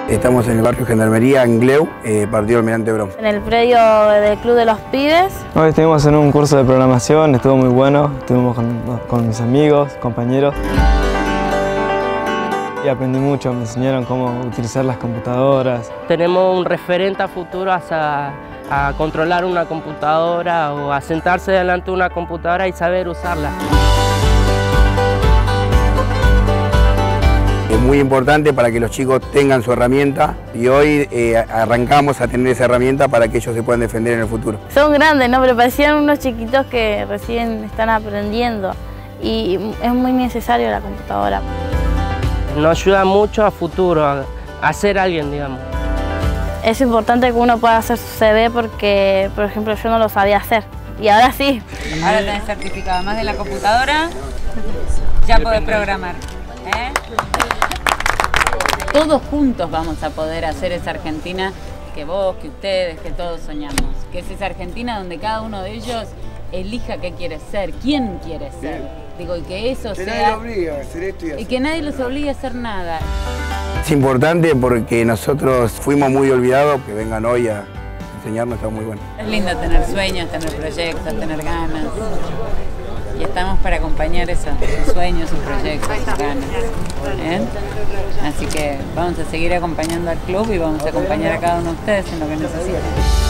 Estamos en el barrio Gendarmería, en Gleu, partido Almirante Brown. En el predio del Club de los Pibes. Hoy estuvimos en un curso de programación, estuvo muy bueno, estuvimos con mis amigos, compañeros. Y aprendí mucho, me enseñaron cómo utilizar las computadoras. Tenemos un referente a futuro a controlar una computadora o a sentarse delante de una computadora y saber usarla. Es muy importante para que los chicos tengan su herramienta y hoy arrancamos a tener esa herramienta para que ellos se puedan defender en el futuro. Son grandes, ¿no? Pero parecían unos chiquitos que recién están aprendiendo y es muy necesario la computadora. Nos ayuda mucho a futuro, a ser alguien, digamos. Es importante que uno pueda hacer su CV porque, por ejemplo, yo no lo sabía hacer y ahora sí. Ahora tenés certificado, además de la computadora, ya podés programar. Todos juntos vamos a poder hacer esa Argentina que vos, que ustedes, que todos soñamos. Que es esa Argentina donde cada uno de ellos elija qué quiere ser, quién quiere ser. Digo, y que eso sea... nadie los obligue a hacer esto y así. Y que nadie los obligue a hacer nada. Es importante porque nosotros fuimos muy olvidados, que vengan hoy a enseñarnos está muy bueno. Es lindo tener sueños, tener proyectos, tener ganas. Y estamos para acompañar esos sueños, sus proyectos, sus ganas. Así que vamos a seguir acompañando al club y vamos a acompañar a cada uno de ustedes en lo que necesiten.